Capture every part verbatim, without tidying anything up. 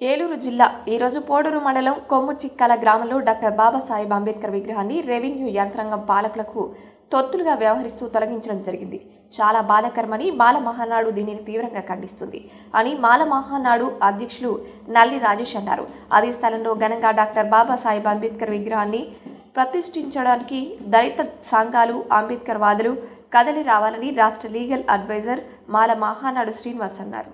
ఏలూరు జిల్లా ఈరోజు పోడూరు మండలం కొమ్ముచిక్కల గ్రామంలో డాక్టర్ బాబాసాహెబ్ అంబేద్కర్ విగ్రహాన్ని రెవెన్యూ యంత్రాంగం పాలకులకు తొత్తులుగా వ్యవహరిస్తూ తొలగించడం జరిగింది. చాలా బాధాకరమని మాల మహానాడు దీనిని తీవ్రంగా ఖండిస్తుంది అని మాల మహానాడు అధ్యక్షులు నల్లి రాజేష్ అన్నారు. అదే స్థలంలో ఘనంగా డాక్టర్ బాబాసాహెబ్ అంబేద్కర్ విగ్రహాన్ని ప్రతిష్ఠించడానికి దళిత సంఘాలు, అంబేద్కర్ వాదులు కదలి రావాలని రాష్ట్ర లీగల్ అడ్వైజర్ మాల మహానాడు శ్రీనివాస్ అన్నారు.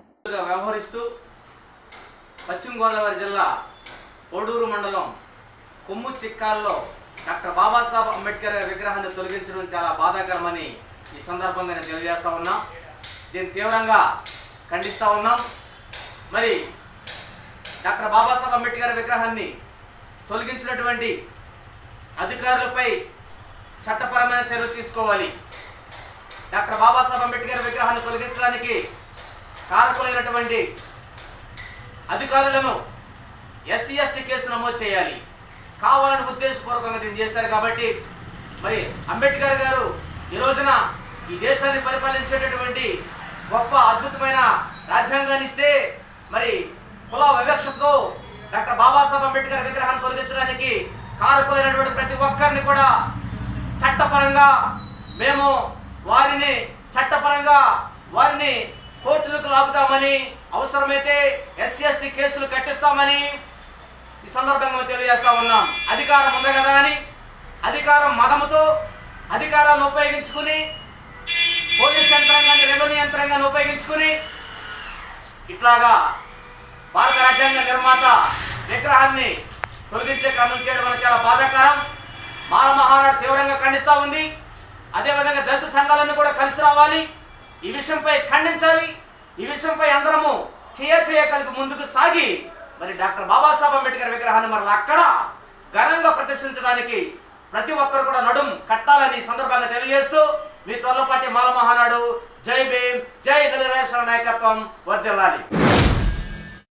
పశ్చిమ గోదావరి జిల్లా పోడూరు మండలం కొమ్ముచిక్కాల్లో డాక్టర్ బాబాసాహెబ్ అంబేద్కర్ విగ్రహాన్ని తొలగించడం చాలా బాధాకరమని ఈ సందర్భంగా నేను తెలియజేస్తా ఉన్నాం. దీన్ని తీవ్రంగా ఖండిస్తూ ఉన్నాం. మరి డాక్టర్ బాబాసాహెబ్ అంబేద్కర్ విగ్రహాన్ని తొలగించినటువంటి అధికారులపై చట్టపరమైన చర్యలు తీసుకోవాలి. డాక్టర్ బాబాసాహెబ్ అంబేద్కర్ విగ్రహాన్ని తొలగించడానికి కారకులైనటువంటి అధికారులను ఎస్సీ ఎస్టీ కేసు నమోదు చేయాలి. కావాలని ఉద్దేశపూర్వకంగా దీన్ని చేశారు కాబట్టి మరి అంబేద్కర్ గారు ఈ రోజున ఈ దేశాన్ని పరిపాలించేటటువంటి గొప్ప అద్భుతమైన రాజ్యాంగాన్ని ఇస్తే మరి కుల వివక్షతో డాక్టర్ బాబాసాహెబ్ అంబేద్కర్ విగ్రహాన్ని తొలగించడానికి కారకులైనటువంటి ప్రతి ఒక్కరిని కూడా చట్టపరంగా మేము వారిని చట్టపరంగా వారిని కోర్టులకు లాగుతామని, అవసరమైతే ఎస్సీ ఎస్టీ కేసులు కట్టిస్తామని ఈ సందర్భంగా తెలియజేస్తా ఉన్నాం. అధికారం ఉంది కదా అని అధికారం మదముతో అధికారాన్ని ఉపయోగించుకుని పోలీస్ యంత్రాంగాన్ని, రెవెన్యూ యంత్రాంగాన్ని ఉపయోగించుకుని ఇట్లాగా భారత రాజ్యాంగ నిర్మాత విగ్రహాన్ని తొలగించే క్రమం చేయడం వల్ల చాలా బాధాకరం. మాల మహానాడు తీవ్రంగా ఖండిస్తూ ఉంది. అదేవిధంగా దళిత సంఘాలన్నీ కూడా కలిసి రావాలి, ఈ విషయంపై ఖండించాలి. ఈ విషయంపై అందరము చేయ చేయ కలిపి ముందుకు సాగి మరి డాక్టర్ బాబాసాహెబ్ అంబేద్కర్ విగ్రహాన్ని మరి అక్కడ ఘనంగా ప్రదర్శించడానికి ప్రతి ఒక్కరు కూడా నడుం కట్టాలని సందర్భంగా తెలియజేస్తూ మీ తొల్లపాటి మాల మహానాడు జై భీమ్, జై నల్లి రాజేశ్వర నాయకత్వం వర్ధిల్లాలి.